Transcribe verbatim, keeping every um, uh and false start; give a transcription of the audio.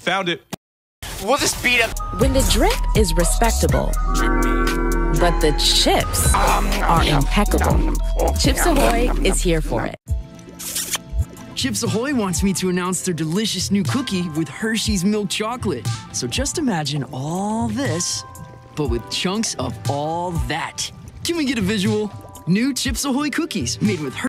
Found it. We'll just beat up. When the drip is respectable, but the chips are impeccable, Chips Ahoy is here for it. Chips Ahoy wants me to announce their delicious new cookie with Hershey's milk chocolate. So just imagine all this, but with chunks of all that. Can we get a visual? New Chips Ahoy cookies made with Hershey's.